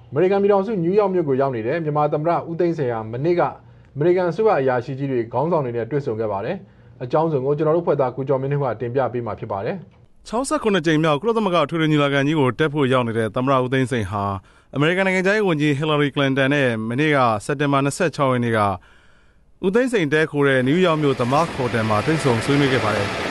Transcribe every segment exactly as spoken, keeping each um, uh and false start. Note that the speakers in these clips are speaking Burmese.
American ပြည်ထောင်စု New York မြို့ကိုရောက်နေတဲ့မြန်မာသမ္မတဦးသိန်းစိန်ဟာမနေ့က American အစိုးရအရာရှိကြီးတွေခေါင်းဆောင်တွေနဲ့တွေ့ဆုံခဲ့ပါတယ်။အကြောင်းစုံကိုကျွန်တော်တို့ဖွဲ့သားကိုကျော်မင်းနှင်းကတင်ပြပေးမှာဖြစ်ပါတယ်။၆၉ ကြိမ်မြောက်ကုလသမဂ္ဂထွေထွေညီလာခံကြီးကိုတက်ဖို့ရောက်နေတဲ့သမ္မတဦးသိန်းစိန်ဟာအမေရိကန်နိုင်ငံခြားရေးဝန်ကြီး Hillary Clinton နဲ့မနေ့ကစက်တင်ဘာ၂၆ရက်နေ့ကဦးသိန်းစိန်တဲခိုးတဲ့ New York မြို့ The Mark Hotel မှာတွေ့ဆုံဆွေးနွေးခဲ့ပါတယ်။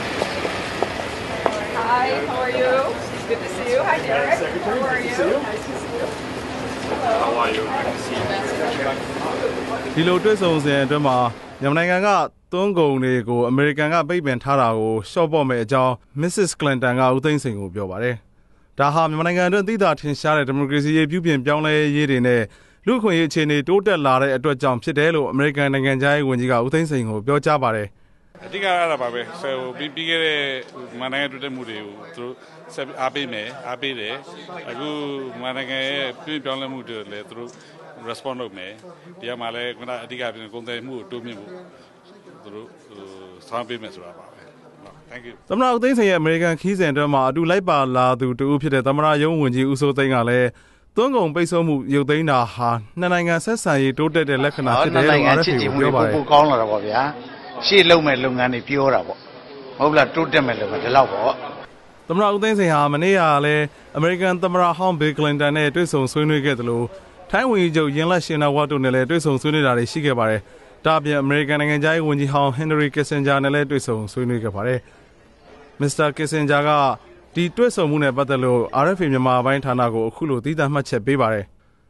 Hi, how are you? Good to see you. Hi, Derek. How are you? Nice to see you. How are you? Good to see you. ဒီလိုတွေ့ဆုံစဉ်အတွင်းမှာမြန်မာနိုင်ငံကသွင်းကုန်တွေကိုအမေရိကန်ကပိတ်ပင်ထားတာကိုရှော့ပေါ့မဲ့အကြောင်း Missus Clinton ကဦးသိန်းစိန်ကိုပြောပါတယ်။ဒါဟာမြန်မာနိုင်ငံအတွင်းသိသာထင်ရှားတဲ့ဒီမိုကရေစီရေးပြုပြင်ပြောင်းလဲရေးတွေနဲ့လူ့အခွင့်အရေးအခြေအနေတိုးတက်လာတဲ့အတွက်ကြောင့်ဖြစ်တယ်လို့အမေရိကန်နိုင်ငံခြားရေးဝန်ကြီးကဦးသိန်းစိန်ကိုပြောကြားပါတယ်။အဓိကအဲ့ဒါပါပဲ။ဆိုပြီးပြီးခဲ့တဲ့မြန်မာနိုင်ငံတိုးတက်မှုတွေကိုသူတို့ဆက်အားပေးမယ်အားပေးတယ်။အခုမြန်မာနိုင်ငံရဲ့ပြုပြင်ပြောင်းလဲမှုတွေလည်းသူတို့ response လုပ်မယ်။ဒီမှာလည်းခုနအဓိကပြင်ကုန်သွယ်မှုကိုတိုးမြင့်ဖို့သူတို့ဆောင်ပေးမယ်ဆိုတာပါပဲ။ Thank you သမ္မတဦးသိန်းစိန်ရဲ့အမေရိကန်ခီးစဉ်အတွင်းမှာအတူလိုက်ပါလာသူတူဖြစ်တဲ့သမ္မတရုံးဝန်ကြီးဦးစိုးသိန်းကလည်းသွင်းကုန်ပိတ်ဆို့မှုရုပ်သိမ်းတာဟာနှစ်နိုင်ငံဆက်ဆံရေးတိုးတက်တဲ့လက္ခဏာဖြစ်တယ်လို့ R F A ကိုပြောပါတယ်ပိုကောင်းလာတာပေါ့ဗျာရှေ့လုံးမဲ့လုပ်ငန်းတွေပြောတာပေါ့ဟုတ်လားတိုးတက်မဲ့လုပ်ငန်းဒီလောက်ပေါ့သမ္မတဦးသိန်းစိန်ဟာမနေ့ကလည်းအမေရိကန်သမ္မတဟောင်း Bill Clinton နဲ့တွေ့ဆုံဆွေးနွေးခဲ့သလိုထိုင်းဝန်ကြီးချုပ်ယင်လတ်ရှင်နာဝတ်တို့နဲ့လည်းတွေ့ဆုံဆွေးနွေးတာတွေရှိခဲ့ပါတယ်။ဒါ့အပြင်အမေရိကန်နိုင်ငံခြားရေးဝန်ကြီးဟောင်း Henry Kissinger နဲ့လည်းတွေ့ဆုံဆွေးနွေးခဲ့ပါတယ်။ Mister Kissinger ကဒီတွေ့ဆုံမှုနဲ့ပတ်သက်လို့ R F A မြန်မာပိုင်းဌာနကိုအခုလိုသီးသန့်မှတ်ချက်ပေးပါတယ်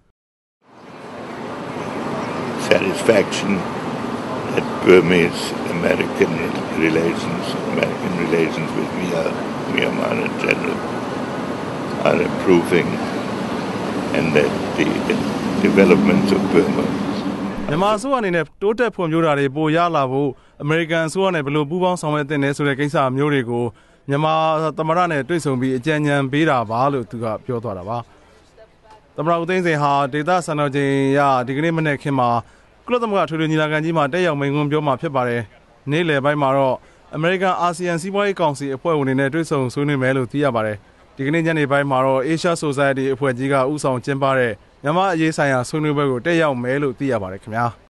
။ Satisfaction that Burmese American relations, American relations with Myanmar in general are improving and that the developments of Burma မြန်မာအစိုးရအနေနဲ့တိုးတက်ဖွံ့ဖြိုးတာတွေပိုရလာဖို့အမေရိကန်အစိုးရနဲ့ဘယ်လိုပူးပေါင်းဆောင်ရွက်သင့်တယ်ဆိုတဲ့ကိစ္စမျိုးတွေကိုမြန်မာသမ္မတနဲ့တွေ့ဆုံပြီးအကြံဉာဏ်ပေးတာပါလို့သူကပြောသွားတာပါ။သမ္မတဦးသိန်းစိန်ဟာဒေသစံတော်ချိန်ရဒီကနေ့မနေ့ခင်မှာကုလသမဂ္ဂထွေထွေညီလာခံကြီးမှာတက်ရောက်မိန့်ခွန်းပြောမှာဖြစ်ပါတယ်။နေ့လယ်ပိုင်းမှာတော့အမေရိကန်အာဆီယံစီးပွားရေးကောင်စီအဖွဲ့ဝင်တွေနဲ့တွေ့ဆုံဆွေးနွေးမယ်လို့သိရပါတယ်။ဒီကနေ့ညနေပိုင်းမှာတော့ Asia Society အဖွဲ့ကြီးကဦးဆောင်ကျင်းပတဲ့မြန်မာအရေးဆိုင်ရာဆွေးနွေးပွဲကိုတက်ရောက်မယ်လို့သိရပါတယ်ခင်ဗျာ။